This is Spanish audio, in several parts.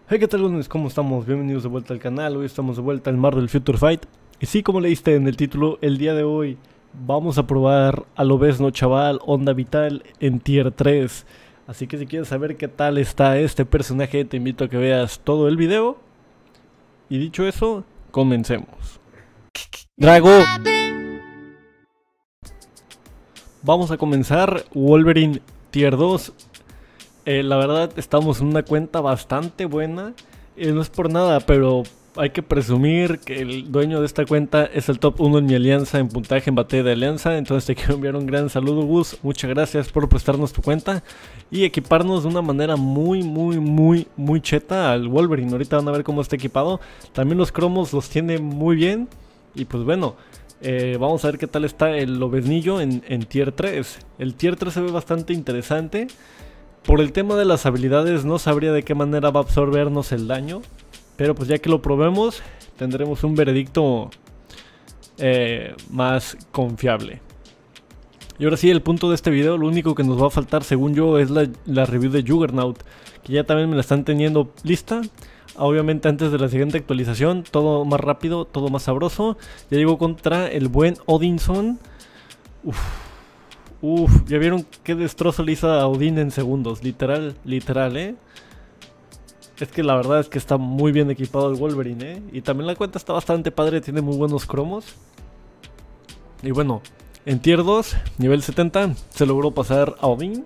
Hey, ¿qué tal, lunes? ¿Cómo estamos? Bienvenidos de vuelta al canal. Hoy estamos de vuelta al Marvel Future Fight. Y sí, como leíste en el título, el día de hoy vamos a probar a Lobezno Chaval Onda Vital en Tier 3. Así que si quieres saber qué tal está este personaje, te invito a que veas todo el video. Y dicho eso, comencemos. Drago. Vamos a comenzar Wolverine Tier 2. La verdad estamos en una cuenta bastante buena. No es por nada, pero hay que presumir que el dueño de esta cuenta es el top 1 en mi alianza en puntaje en batalla de alianza. Entonces te quiero enviar un gran saludo, Gus. Muchas gracias por prestarnos tu cuenta y equiparnos de una manera muy cheta al Wolverine. Ahorita van a ver cómo está equipado. También los cromos los tiene muy bien. Y pues bueno, vamos a ver qué tal está el Lobeznillo en Tier 3. El Tier 3 se ve bastante interesante. Por el tema de las habilidades no sabría de qué manera va a absorbernos el daño, pero pues ya que lo probemos tendremos un veredicto más confiable. Y ahora sí, el punto de este video, lo único que nos va a faltar según yo es la review de Juggernaut, que ya también me la están teniendo lista. Obviamente antes de la siguiente actualización, todo más rápido, todo más sabroso. Ya llegó contra el buen Odinson. Ya vieron qué destrozo le hizo a Odin en segundos. Literal, Es que la verdad es que está muy bien equipado el Wolverine, Y también la cuenta está bastante padre, tiene muy buenos cromos. Y bueno, en Tier 2, nivel 70, se logró pasar a Odin.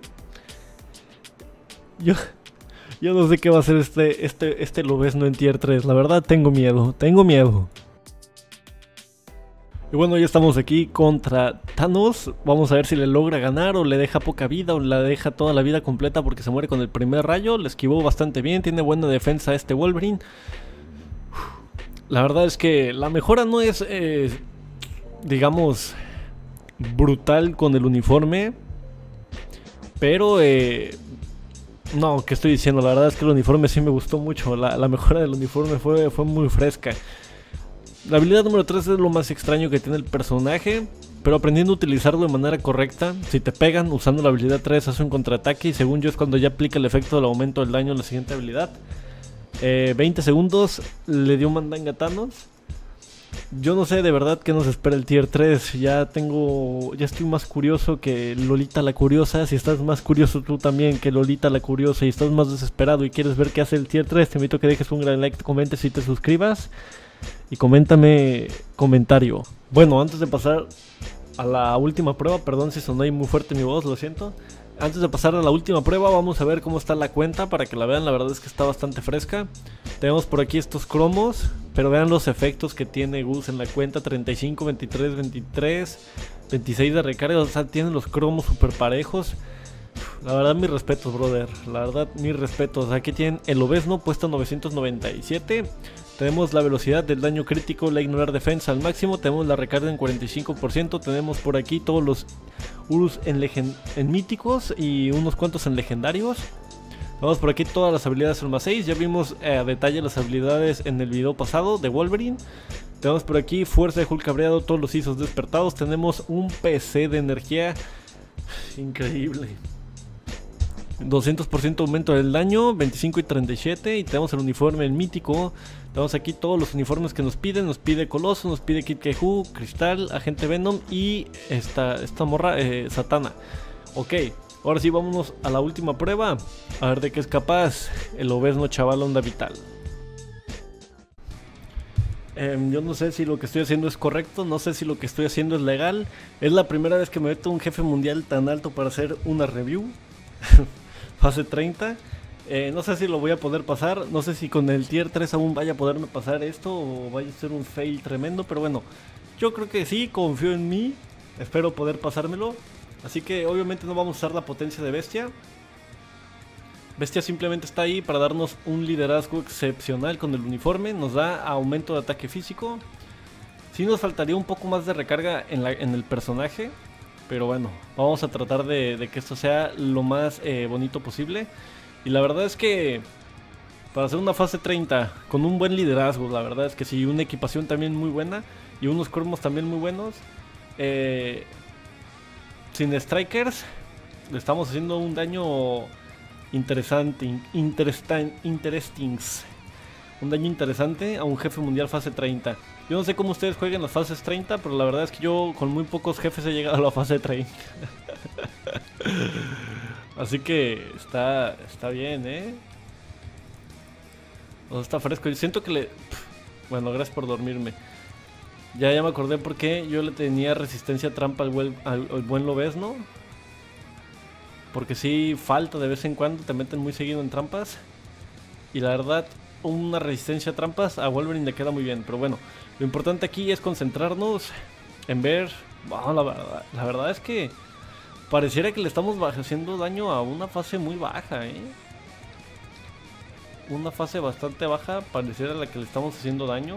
Yo no sé qué va a hacer este Lobezno en Tier 3. La verdad tengo miedo. Y bueno, ya estamos aquí contra Thanos. Vamos a ver si le logra ganar o le deja poca vida o le deja toda la vida completa porque se muere con el primer rayo. Le esquivó bastante bien, tiene buena defensa este Wolverine. La verdad es que la mejora no es, digamos, brutal con el uniforme. Pero, no, ¿qué estoy diciendo? La verdad es que el uniforme sí me gustó mucho. La mejora del uniforme fue muy fresca. La habilidad número 3 es lo más extraño que tiene el personaje, pero aprendiendo a utilizarlo de manera correcta. Si te pegan usando la habilidad 3 hace un contraataque y según yo es cuando ya aplica el efecto del aumento del daño en la siguiente habilidad. 20 segundos le dio un mandanga a Thanos. Yo no sé de verdad qué nos espera el Tier 3. Ya estoy más curioso que Lolita la Curiosa. Si estás más curioso tú también que Lolita la Curiosa y estás más desesperado y quieres ver qué hace el Tier 3, te invito a que dejes un gran like, te comentes y te suscribas. Y coméntame comentario. Bueno, antes de pasar a la última prueba, perdón si sonó ahí muy fuerte mi voz, lo siento. Antes de pasar a la última prueba, vamos a ver cómo está la cuenta para que la vean. La verdad es que está bastante fresca. Tenemos por aquí estos cromos, pero vean los efectos que tiene Gus en la cuenta: 35, 23, 23, 26 de recarga. O sea, tienen los cromos super parejos. La verdad, mis respetos, brother. La verdad, mis respetos. Aquí tienen el Lobezno puesto 997. Tenemos la velocidad del daño crítico, la ignorar defensa al máximo. Tenemos la recarga en 45%. Tenemos por aquí todos los Urus en míticos y unos cuantos en legendarios. Tenemos por aquí todas las habilidades Alma 6. Ya vimos a detalle las habilidades en el video pasado de Wolverine. Tenemos por aquí fuerza de Hulk cabreado, todos los ISOs despertados. Tenemos un PC de energía increíble. 200% aumento del daño, 25 y 37. Y tenemos el uniforme, el mítico. Tenemos aquí todos los uniformes que nos piden. Nos pide Coloso, nos pide Kid Kehu, Cristal, Agente Venom y esta morra, Satana. Ok, ahora sí vámonos a la última prueba. A ver de qué es capaz el Lobezno Chaval Onda Vital. Yo no sé si lo que estoy haciendo es correcto, no sé si lo que estoy haciendo es legal. Es la primera vez que me meto un jefe mundial tan alto para hacer una review. Fase 30. No sé si lo voy a poder pasar. No sé si con el Tier 3 aún vaya a poderme pasar esto o vaya a ser un fail tremendo. Pero bueno, yo creo que sí, confío en mí. Espero poder pasármelo. Así que obviamente no vamos a usar la potencia de Bestia. Bestia simplemente está ahí para darnos un liderazgo excepcional con el uniforme. Nos da aumento de ataque físico. Sí nos faltaría un poco más de recarga en el personaje. Pero bueno, vamos a tratar de que esto sea lo más bonito posible. Y la verdad es que para hacer una fase 30 con un buen liderazgo, la verdad es que sí, una equipación también muy buena y unos cromos también muy buenos. Sin strikers le estamos haciendo un daño interesting. un daño interesante a un jefe mundial fase 30. Yo no sé cómo ustedes jueguen las fases 30, pero la verdad es que yo con muy pocos jefes he llegado a la fase 30. Así que está bien, O sea, está fresco. Yo siento que le... Bueno, gracias por dormirme. Ya me acordé por qué yo le tenía resistencia a trampa al buen Lobezno. Porque sí falta de vez en cuando, te meten muy seguido en trampas. Y la verdad, una resistencia a trampas a Wolverine le queda muy bien. Pero bueno, lo importante aquí es concentrarnos en ver... Bueno, la verdad es que pareciera que le estamos haciendo daño a una fase muy baja, Una fase bastante baja, pareciera la que le estamos haciendo daño.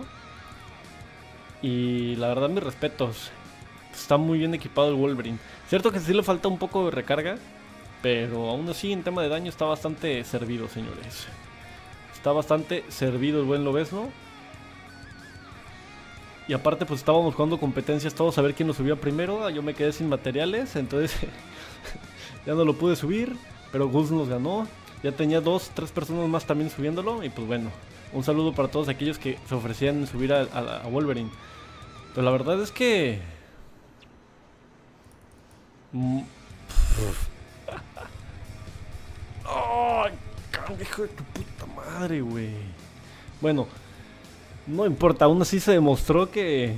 Y la verdad, mis respetos. Está muy bien equipado el Wolverine. Cierto que sí le falta un poco de recarga, pero aún así en tema de daño está bastante servido, señores. Está bastante servido el buen Lobezno. Y aparte pues estábamos jugando competencias todos a ver quién lo subía primero. Yo me quedé sin materiales, entonces ya no lo pude subir. Pero Gus nos ganó. Ya tenía 2, 3 personas más también subiéndolo. Y pues bueno, un saludo para todos aquellos que se ofrecían subir a Wolverine. Pero la verdad es que... ¡Oh! ¡Hijo de tu puta madre, güey! Bueno, no importa, aún así se demostró que...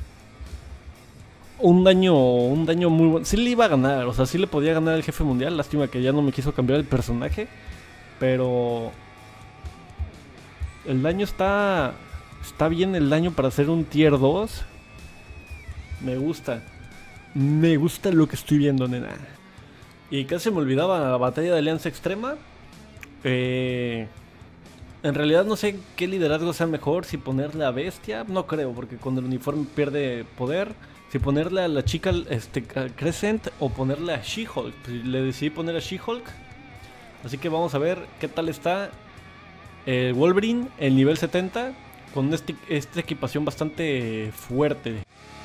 Un daño muy bueno. Sí le iba a ganar, o sea, sí le podía ganar el jefe mundial. Lástima que ya no me quiso cambiar el personaje. Pero... El daño está bien el daño para hacer un tier 2. Me gusta. Me gusta lo que estoy viendo, nena. Y casi me olvidaba la batalla de Alianza Extrema. En realidad no sé qué liderazgo sea mejor. Si ponerle a Bestia, no creo, porque con el uniforme pierde poder. Si ponerle a la chica Crescent o ponerle a She-Hulk. Pues le decidí poner a She-Hulk. Así que vamos a ver qué tal está Wolverine, el nivel 70, con esta equipación bastante fuerte.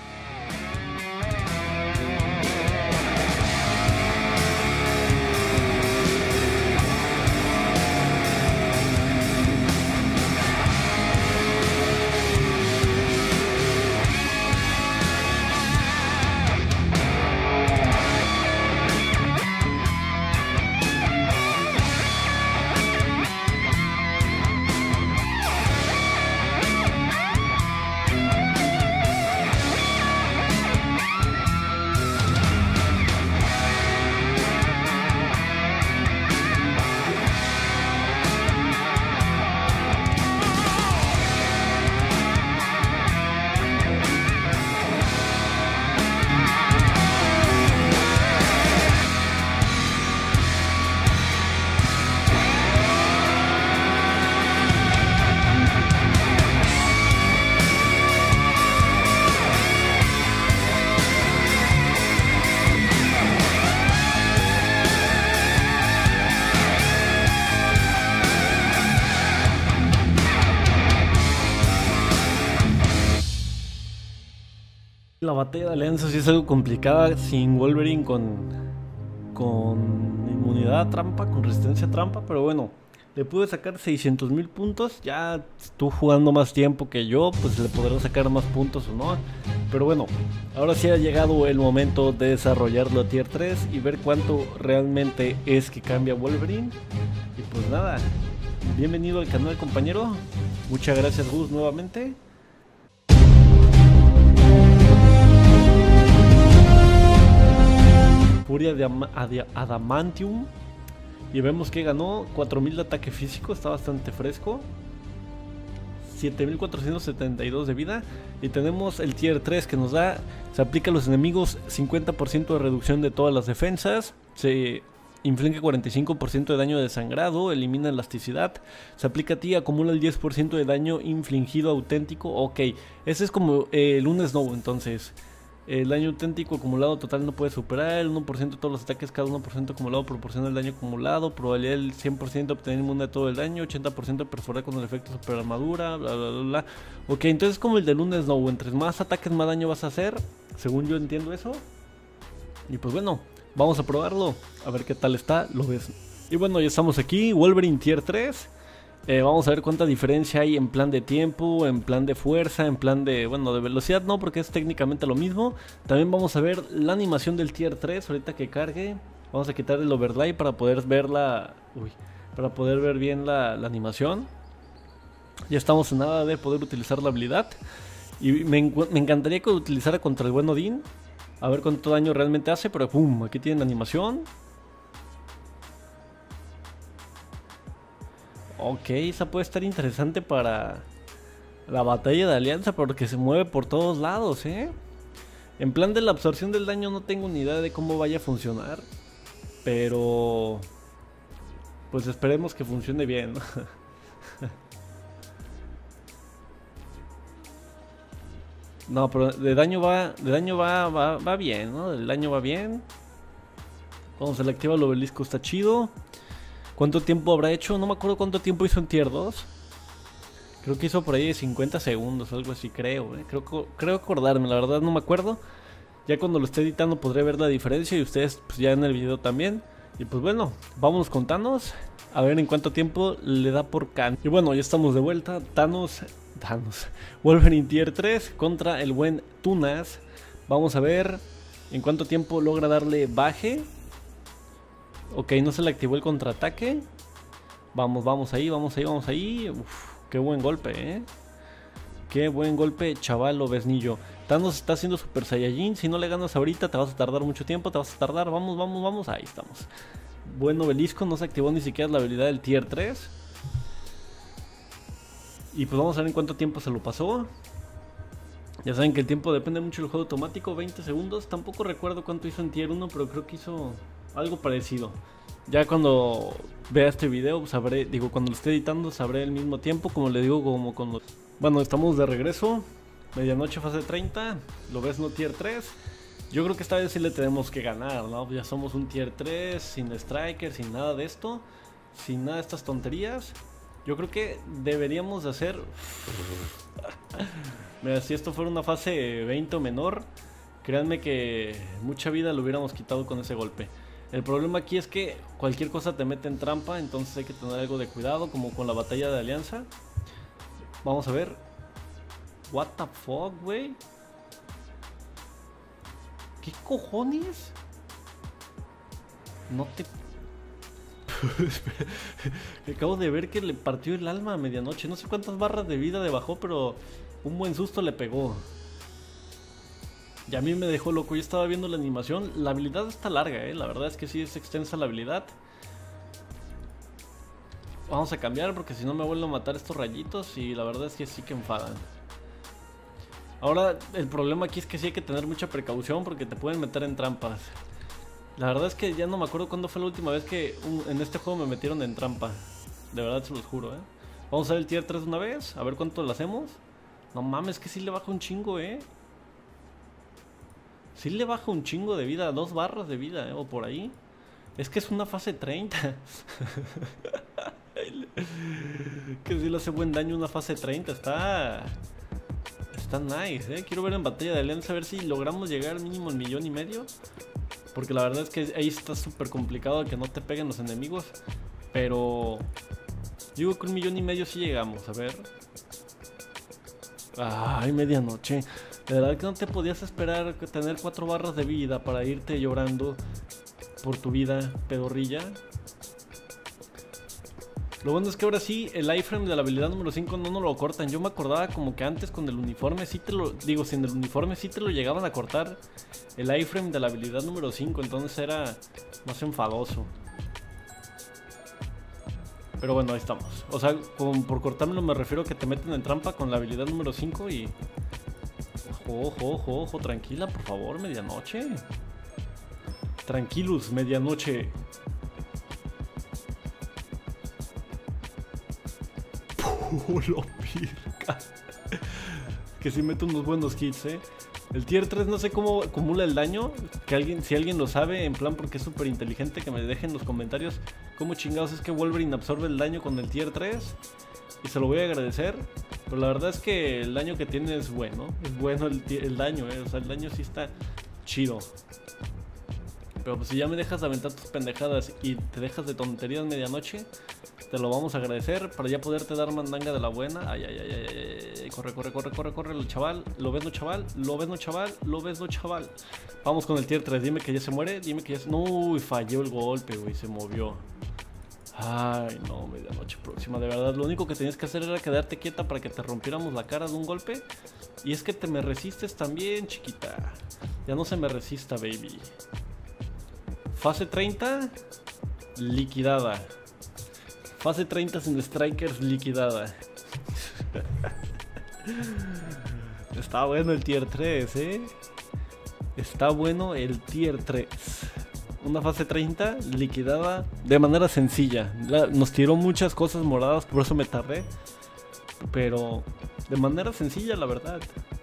La batalla de Alianza sí es algo complicada sin Wolverine con inmunidad a trampa, con resistencia a trampa, pero bueno, le pude sacar 600,000 puntos. Ya tú jugando más tiempo que yo, pues le podré sacar más puntos o no. Pero bueno, ahora sí ha llegado el momento de desarrollarlo a tier 3 y ver cuánto realmente es que cambia Wolverine. Y pues nada, bienvenido al canal, compañero. Muchas gracias, Gus, nuevamente. Furia de Adamantium. Y vemos que ganó 4000 de ataque físico. Está bastante fresco. 7472 de vida. Y tenemos el tier 3 que nos da... Se aplica a los enemigos 50% de reducción de todas las defensas. Se inflige 45% de daño de sangrado. Elimina elasticidad. Se aplica a ti, acumula el 10% de daño infligido auténtico. Ok, ese es como el un Snow entonces. El daño auténtico acumulado total no puede superar el 1% de todos los ataques. Cada 1% acumulado proporciona el daño acumulado. Probabilidad del 100% de obtener inmune a todo el daño. 80% de perforar con el efecto super armadura. Bla bla bla bla. Ok, entonces como el de Luna Snow. Entre más ataques más daño vas a hacer. Según yo entiendo eso. Y pues bueno, vamos a probarlo. A ver qué tal está. Lo ves. Y bueno, ya estamos aquí. Wolverine tier 3. Vamos a ver cuánta diferencia hay en plan de tiempo, en plan de fuerza, en plan de, bueno, de velocidad no, porque es técnicamente lo mismo. También vamos a ver la animación del tier 3 ahorita que cargue. Vamos a quitar el overlay para poder ver para poder ver bien la animación. Ya estamos en nada de poder utilizar la habilidad. Y me encantaría que lo utilizara contra el buen Odín. A ver cuánto daño realmente hace, pero pum, aquí tienen la animación. Ok, esa puede estar interesante para la batalla de alianza porque se mueve por todos lados, ¿eh? En plan de la absorción del daño no tengo ni idea de cómo vaya a funcionar. Pero pues esperemos que funcione bien, ¿no? No, pero de daño va bien, ¿no? El daño va bien. Cuando se le activa el obelisco está chido. ¿Cuánto tiempo habrá hecho? No me acuerdo cuánto tiempo hizo en tier 2. Creo que hizo por ahí de 50 segundos, algo así, creo, ¿eh? Creo acordarme, la verdad no me acuerdo. Ya cuando lo esté editando podré ver la diferencia y ustedes pues, ya en el video también. Y pues bueno, vámonos con Thanos. A ver en cuánto tiempo le da por can. Y bueno, ya estamos de vuelta. Thanos. Wolverine tier 3 contra el buen Tunas. Vamos a ver en cuánto tiempo logra darle baje. Ok, no se le activó el contraataque. Vamos ahí. Uf, qué buen golpe, Qué buen golpe, chaval o besnillo. Thanos está haciendo Super Saiyajin. Si no le ganas ahorita te vas a tardar mucho tiempo. Vamos. Ahí estamos. Buen obelisco, no se activó ni siquiera la habilidad del tier 3. Y pues vamos a ver en cuánto tiempo se lo pasó. Ya saben que el tiempo depende mucho del juego automático, 20 segundos. Tampoco recuerdo cuánto hizo en tier 1, pero creo que hizo algo parecido. Ya cuando vea este video sabré, cuando lo esté editando sabré el mismo tiempo, como le digo, como con los... Bueno, estamos de regreso. Medianoche fase 30, lo ves no tier 3. Yo creo que esta vez sí le tenemos que ganar, ¿no? Ya somos un tier 3, sin striker, sin nada de esto. Sin nada de estas tonterías. Yo creo que deberíamos de hacer... Mira, si esto fuera una fase 20 o menor, créanme que mucha vida lo hubiéramos quitado con ese golpe. El problema aquí es que cualquier cosa te mete en trampa, entonces hay que tener algo de cuidado, como con la batalla de alianza. Vamos a ver. What the fuck, güey. ¿Qué cojones? No te... Acabo de ver que le partió el alma a medianoche. No sé cuántas barras de vida le bajó, pero un buen susto le pegó. Y a mí me dejó loco. Yo estaba viendo la animación. La habilidad está larga, la verdad es que sí es extensa la habilidad. Vamos a cambiar porque si no me vuelvo a matar estos rayitos. Y la verdad es que sí que enfadan. Ahora el problema aquí es que sí hay que tener mucha precaución porque te pueden meter en trampas. La verdad es que ya no me acuerdo cuándo fue la última vez que en este juego me metieron en trampa. De verdad se los juro, Vamos a ver el tier 3 de una vez, a ver cuánto le hacemos. No mames, que sí le baja un chingo, Sí le baja un chingo de vida, 2 barras de vida, o por ahí. Es que es una fase 30. Que sí le hace buen daño una fase 30, está nice, Quiero ver en batalla de alianza a ver si logramos llegar mínimo al 1,5 millones. Porque la verdad es que ahí está súper complicado que no te peguen los enemigos. Pero digo que 1,5 millones sí llegamos, a ver. Ay, medianoche. De verdad que no te podías esperar tener 4 barras de vida para irte llorando por tu vida, pedorrilla. Lo bueno es que ahora sí, el iframe de la habilidad número 5 no nos lo cortan. Yo me acordaba como que antes con el uniforme sí te lo... sin el uniforme sí te lo llegaban a cortar el iframe de la habilidad número 5. Entonces era más enfadoso. Pero bueno, ahí estamos. O sea, por cortármelo me refiero a que te meten en trampa con la habilidad número 5 y... Ojo, tranquila, por favor, medianoche. Tranquilos, medianoche. Lo pirca. Que si mete unos buenos hits, El tier 3 no sé cómo acumula el daño. Si alguien lo sabe, en plan porque es súper inteligente, que me dejen en los comentarios cómo chingados es que Wolverine absorbe el daño con el tier 3. Y se lo voy a agradecer. Pero la verdad es que el daño que tiene es bueno. Es bueno el daño, O sea, el daño sí está chido. Pero pues si ya me dejas de aventar tus pendejadas y te dejas de tonterías medianoche, Te lo vamos a agradecer para ya poderte dar mandanga de la buena. Ay, ay, ay, ay, ay. Corre, corre, corre, corre, corre, el chaval. ¿Lo ves, no, chaval? ¿Lo ves, no, chaval? ¿Lo ves, no, chaval? Vamos con el tier 3. Dime que ya se muere. Dime que ya se... No, uy, falló el golpe, güey. Se movió. Ay, no, medianoche próxima. De verdad, lo único que tenías que hacer era quedarte quieta para que te rompiéramos la cara de un golpe. Y es que te me resistes también, chiquita. Ya no se me resista, baby. Fase 30, liquidada. Fase 30 sin strikers, liquidada. Está bueno el tier 3, Está bueno el tier 3. Una fase 30 liquidada de manera sencilla. Nos tiró muchas cosas moradas, por eso me tardé. Pero de manera sencilla, la verdad.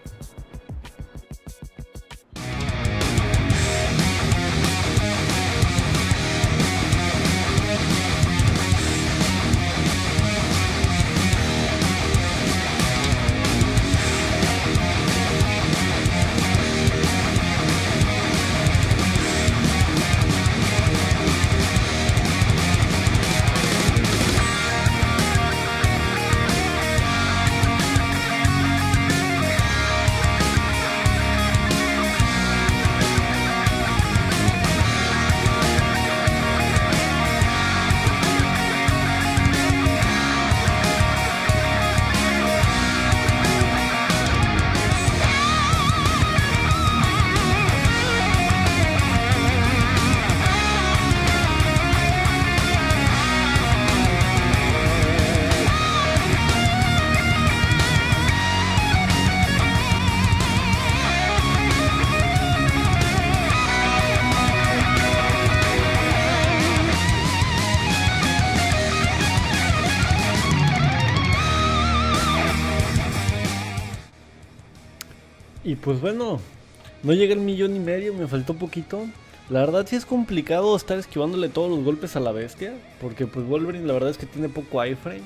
Y pues bueno, no llegué al 1,5 millones, me faltó poquito. La verdad sí es complicado estar esquivándole todos los golpes a la bestia, porque pues Wolverine la verdad es que tiene poco iframe.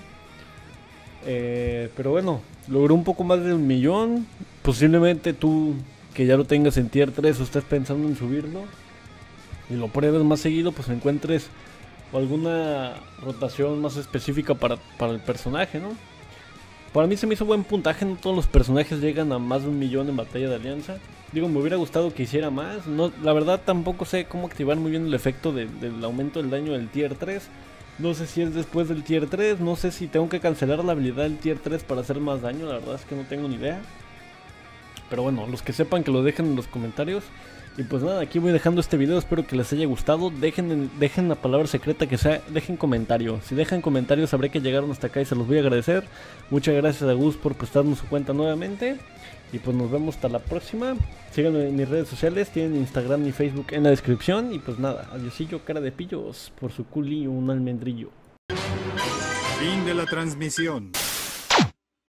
Pero bueno, logró un poco más de 1,000,000. Posiblemente tú, que ya lo tengas en tier 3 o estés pensando en subirlo y lo pruebes más seguido, pues encuentres alguna rotación más específica para el personaje, ¿no? Para mí se me hizo buen puntaje, no todos los personajes llegan a más de 1,000,000 en batalla de alianza. Digo, me hubiera gustado que hiciera más. No, la verdad tampoco sé cómo activar muy bien el efecto del aumento del daño del tier 3. No sé si es después del tier 3, no sé si tengo que cancelar la habilidad del tier 3 para hacer más daño, la verdad es que no tengo ni idea. Pero bueno, los que sepan que lo dejen en los comentarios. Y pues nada, aquí voy dejando este video, espero que les haya gustado. Dejen la palabra secreta que sea, dejen comentarios. Si dejan comentarios sabré que llegaron hasta acá y se los voy a agradecer. Muchas gracias a Gus por prestarnos su cuenta nuevamente. Y pues nos vemos hasta la próxima. Síganme en mis redes sociales, tienen Instagram y Facebook en la descripción. Y pues nada, adiosillo cara de pillos por su culi un almendrillo. Fin de la transmisión.